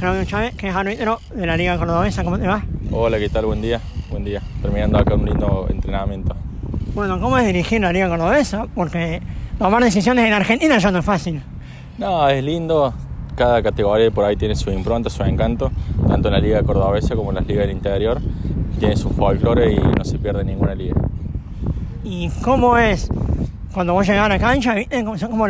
Claudio Chávez, que es árbitro de la Liga Cordobesa. ¿Cómo te va? Hola, ¿qué tal? Buen día. Buen día. Terminando acá un lindo entrenamiento. Bueno, ¿cómo es dirigir la Liga Cordobesa? Porque tomar decisiones en Argentina ya no es fácil. No, es lindo. Cada categoría por ahí tiene su impronta, su encanto, tanto en la Liga Cordobesa como en las ligas del interior. Tiene su folclore y no se pierde ninguna liga. ¿Y cómo es cuando vos llegás a la cancha? ¿Viste? Son como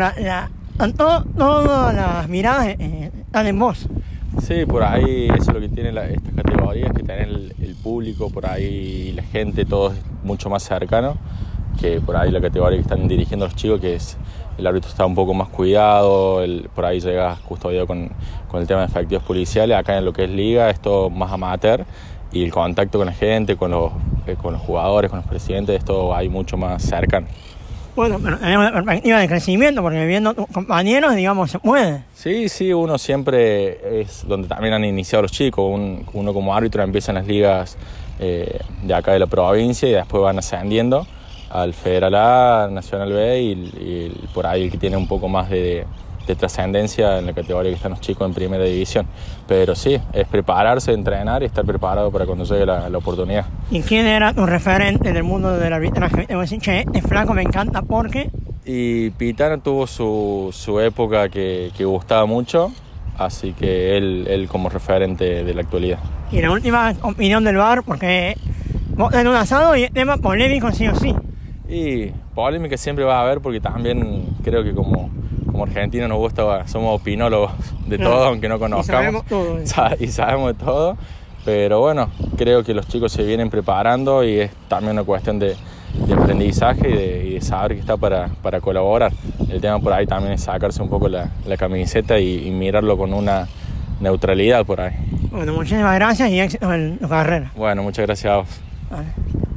todas las miradas están en vos. Sí, por ahí eso es lo que tienen estas categorías, que tienen el público, por ahí la gente, todo es mucho más cercano que por ahí la categoría que están dirigiendo los chicos, que es el árbitro está un poco más cuidado, por ahí llega custodiado con el tema de efectivos policiales. Acá en lo que es liga es todo más amateur y el contacto con la gente, con los jugadores, con los presidentes, es todo ahí mucho más cercano. Bueno, pero tenemos una perspectiva de crecimiento, porque viendo tus compañeros, digamos, se puede. Sí, uno siempre es donde también han iniciado los chicos. Uno como árbitro empieza en las ligas de acá de la provincia y después van ascendiendo al Federal A, Nacional B y por ahí el que tiene un poco más de trascendencia en la categoría que están los chicos en primera división. Pero sí, es prepararse, entrenar y estar preparado para cuando llegue la oportunidad. ¿Y quién era tu referente del mundo del arbitraje? Te voy a decir, che, este flaco me encanta porque... Y Pitana tuvo su época que gustaba mucho, así que él como referente de la actualidad. Y la última opinión del VAR, porque vos tenés un asado y es tema polémico sí o sí. Y polémica siempre va a haber, porque también creo que como argentinos nos gusta, somos opinólogos de todo, aunque no conozcamos. Y sabemos de todo. Pero bueno, creo que los chicos se vienen preparando y es también una cuestión de aprendizaje y de saber que está para colaborar. El tema por ahí también es sacarse un poco la camiseta y mirarlo con una neutralidad por ahí. Bueno, muchísimas gracias y éxito en tu carrera. Bueno, muchas gracias a vos. Vale.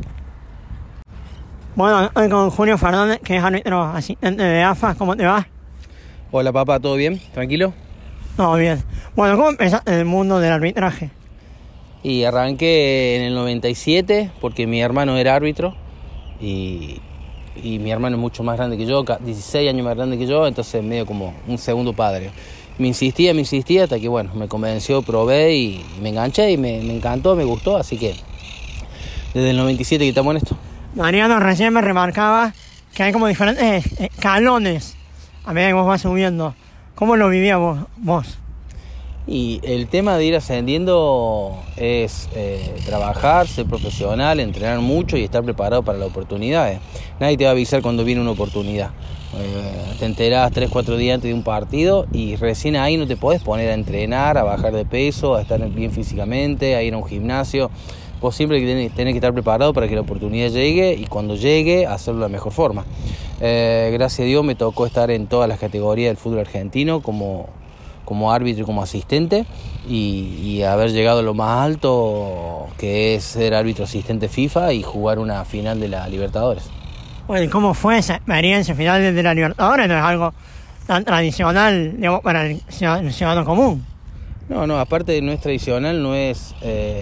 Bueno, hoy con Julio Fernández, que es árbitro asistente de AFA. ¿Cómo te va? Hola papá, ¿todo bien? ¿Tranquilo? Todo bien. Bueno, ¿cómo empezaste en el mundo del arbitraje? Y arranqué en el 97 porque mi hermano era árbitro y mi hermano es mucho más grande que yo, 16 años más grande que yo, entonces medio como un segundo padre. Me insistía hasta que bueno, me convenció, probé y me enganché y me encantó, me gustó, así que desde el 97 que estamos en esto. Mariano recién me remarcaba que hay como diferentes escalones a medida que vos vas subiendo. ¿Cómo lo vivías vos? Y el tema de ir ascendiendo es trabajar, ser profesional, entrenar mucho y estar preparado para las oportunidades. Nadie te va a avisar cuando viene una oportunidad. Te enterás 3-4 días antes de un partido y recién ahí no te podés poner a entrenar, a bajar de peso, a estar bien físicamente, a ir a un gimnasio. Vos siempre tenés que estar preparado para que la oportunidad llegue y cuando llegue hacerlo de la mejor forma. Gracias a Dios me tocó estar en todas las categorías del fútbol argentino como árbitro y como asistente y haber llegado a lo más alto, que es ser árbitro asistente FIFA y jugar una final de la Libertadores. Bueno, ¿y cómo fue esa experiencia final de la Libertadores? No es algo tan tradicional, digamos, para el ciudadano común. No, aparte no es tradicional, no es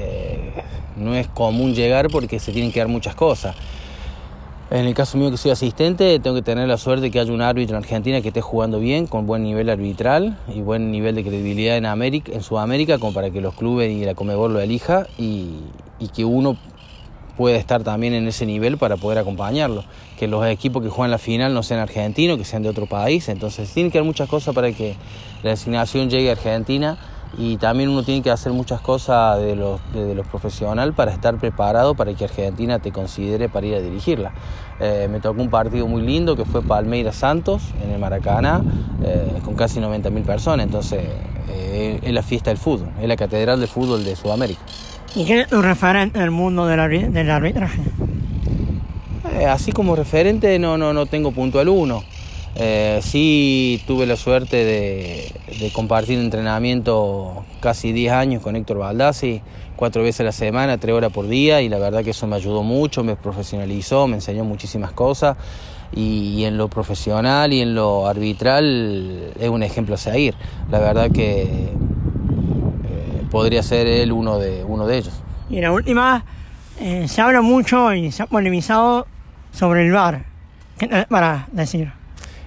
común llegar porque se tienen que dar muchas cosas. En el caso mío que soy asistente, tengo que tener la suerte de que haya un árbitro en Argentina que esté jugando bien, con buen nivel arbitral y buen nivel de credibilidad en Sudamérica, como para que los clubes y la Conmebol lo elija y que uno pueda estar también en ese nivel para poder acompañarlo. Que los equipos que juegan la final no sean argentinos, que sean de otro país. Entonces tiene que haber muchas cosas para que la designación llegue a Argentina. Y también uno tiene que hacer muchas cosas de los profesionales para estar preparado para que Argentina te considere para ir a dirigirla. Me tocó un partido muy lindo que fue Palmeiras Santos en el Maracaná, con casi 90.000 personas, entonces es la fiesta del fútbol, es la catedral del fútbol de Sudamérica. ¿Y quién es tu referente en el mundo del arbitraje? Así como referente no tengo puntual uno. Sí tuve la suerte de compartir entrenamiento casi 10 años con Héctor Baldassi, 4 veces a la semana, 3 horas por día, y la verdad que eso me ayudó mucho, me profesionalizó, me enseñó muchísimas cosas y en lo profesional y en lo arbitral es un ejemplo a seguir. La verdad que podría ser él uno de ellos. Y la última, se habla mucho y se ha polemizado sobre el VAR. ¿Qué para decir?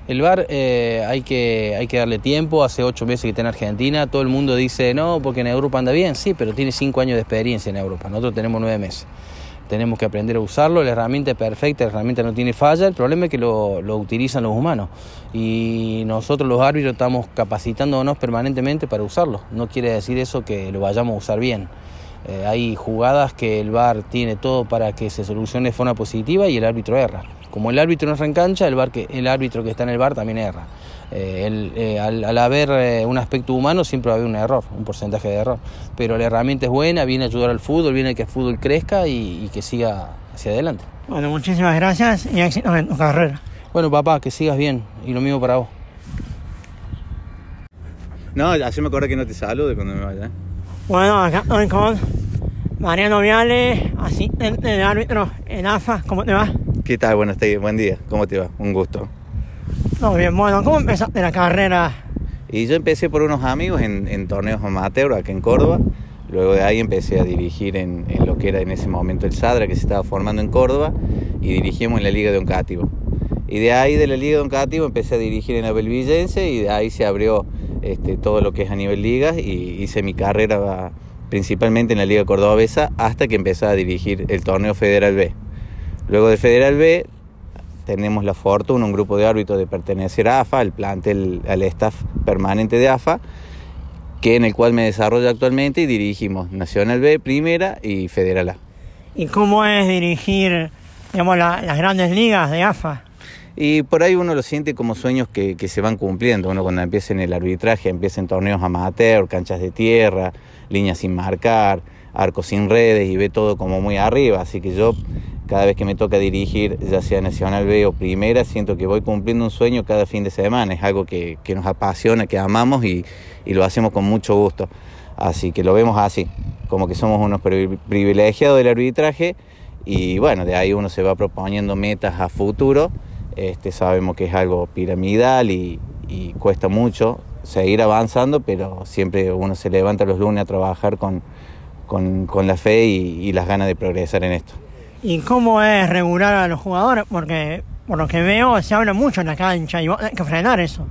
El VAR hay que darle tiempo. Hace 8 meses que está en Argentina. Todo el mundo dice, no, porque en Europa anda bien. Sí, pero tiene 5 años de experiencia en Europa. Nosotros tenemos 9 meses. Tenemos que aprender a usarlo. La herramienta es perfecta, la herramienta no tiene falla. El problema es que lo utilizan los humanos. Y nosotros los árbitros estamos capacitándonos permanentemente para usarlo. No quiere decir eso que lo vayamos a usar bien. Hay jugadas que el VAR tiene todo para que se solucione de forma positiva y el árbitro erra. Como el árbitro no erra en cancha, el árbitro que está en el VAR también erra. Al haber un aspecto humano siempre va a haber un error, un porcentaje de error. Pero la herramienta es buena, viene a ayudar al fútbol, viene a que el fútbol crezca y que siga hacia adelante. Bueno, muchísimas gracias y éxitos en tu carrera. Bueno, papá, que sigas bien y lo mismo para vos. No, así me acuerdo que no te salude cuando me vaya. Bueno, acá estoy con Mariano Viales, asistente de árbitro en AFA. ¿Cómo te va? ¿Qué tal? Buen día. ¿Cómo te va? Un gusto. Todo bien. Bueno, ¿cómo empezaste la carrera? Y yo empecé por unos amigos en torneos amateur acá en Córdoba. Luego de ahí empecé a dirigir en lo que era en ese momento el Sadra, que se estaba formando en Córdoba, y dirigimos en la Liga de Oncativo. Y de ahí de la Liga de Oncativo empecé a dirigir en Abelvillense y de ahí se abrió todo lo que es a nivel ligas y hice mi carrera principalmente en la Liga Cordobesa hasta que empecé a dirigir el torneo Federal B. Luego de Federal B tenemos la fortuna, un grupo de árbitros, de pertenecer a AFA, al plantel, al staff permanente de AFA, en el cual me desarrollo actualmente y dirigimos Nacional B, Primera y Federal A. ¿Y cómo es dirigir, digamos, las grandes ligas de AFA? Y por ahí uno lo siente como sueños que se van cumpliendo. Uno cuando empieza en el arbitraje, empieza en torneos amateur, canchas de tierra, líneas sin marcar, arcos sin redes y ve todo como muy arriba. Así que yo, cada vez que me toca dirigir, ya sea Nacional B o Primera, siento que voy cumpliendo un sueño cada fin de semana. Es algo que nos apasiona, que amamos y lo hacemos con mucho gusto. Así que lo vemos así, como que somos unos privilegiados del arbitraje y bueno, de ahí uno se va proponiendo metas a futuro. Sabemos que es algo piramidal y cuesta mucho seguir avanzando, pero siempre uno se levanta los lunes a trabajar con la fe y las ganas de progresar en esto. ¿Y cómo es regular a los jugadores? Porque por lo que veo se habla mucho en la cancha y vos tenés que frenar eso.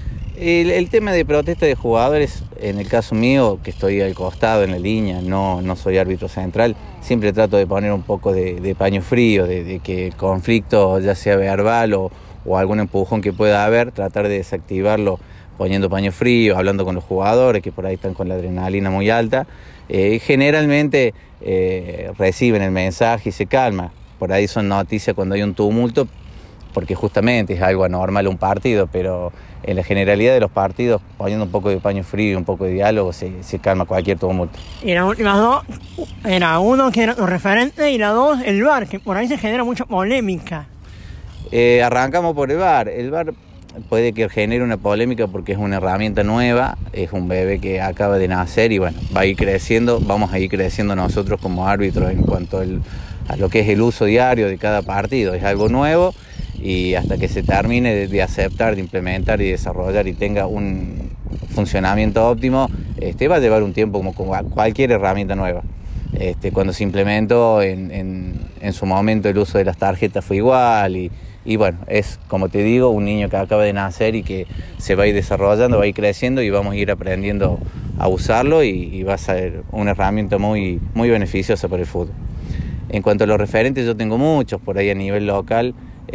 El tema de protesta de jugadores, en el caso mío, que estoy al costado en la línea, no soy árbitro central, siempre trato de poner un poco de paño frío, de que el conflicto, ya sea verbal o algún empujón que pueda haber, tratar de desactivarlo poniendo paño frío, hablando con los jugadores que por ahí están con la adrenalina muy alta. Generalmente reciben el mensaje y se calma. Por ahí son noticias cuando hay un tumulto, porque justamente es algo anormal un partido, pero en la generalidad de los partidos, poniendo un poco de paño frío y un poco de diálogo, se calma cualquier tumulto. Y las últimas dos, era uno que era tu referente y la dos, el VAR, que por ahí se genera mucha polémica. Arrancamos por el VAR. El VAR puede que genere una polémica porque es una herramienta nueva, es un bebé que acaba de nacer y bueno, va a ir creciendo, vamos a ir creciendo nosotros como árbitros en cuanto a lo que es el uso diario de cada partido. Es algo nuevo y hasta que se termine de aceptar, de implementar y desarrollar y tenga un funcionamiento óptimo, va a llevar un tiempo como cualquier herramienta nueva. Cuando se implementó en su momento el uso de las tarjetas fue igual y bueno, es como te digo, un niño que acaba de nacer y que se va a ir desarrollando, va a ir creciendo y vamos a ir aprendiendo a usarlo y va a ser una herramienta muy, muy beneficiosa para el fútbol. En cuanto a los referentes, yo tengo muchos por ahí a nivel local.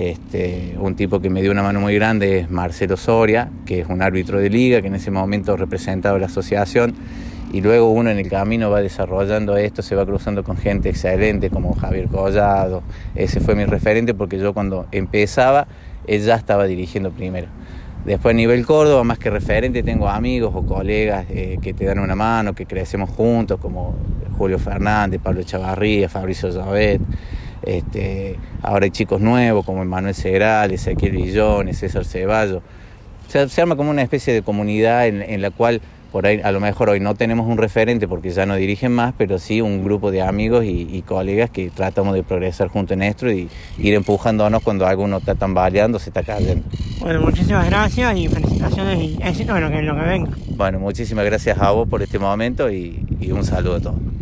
Un tipo que me dio una mano muy grande es Marcelo Soria, que es un árbitro de liga que en ese momento representaba la asociación y luego uno en el camino va desarrollando esto, se va cruzando con gente excelente como Javier Collado. Ese fue mi referente porque yo cuando empezaba él ya estaba dirigiendo primero. Después a nivel Córdoba, más que referente, tengo amigos o colegas que te dan una mano, que crecemos juntos, como Julio Fernández, Pablo Chavarría, Fabricio Llobet. Ahora hay chicos nuevos como Emanuel Segral, Ezequiel Villón, César Ceballos. Se arma como una especie de comunidad en la cual por ahí a lo mejor hoy no tenemos un referente porque ya no dirigen más, pero sí un grupo de amigos y colegas que tratamos de progresar junto en esto y ir empujándonos cuando alguno está tambaleando, se está cayendo. Bueno, muchísimas gracias y felicitaciones y éxito en lo que venga. Bueno, muchísimas gracias a vos por este momento y un saludo a todos.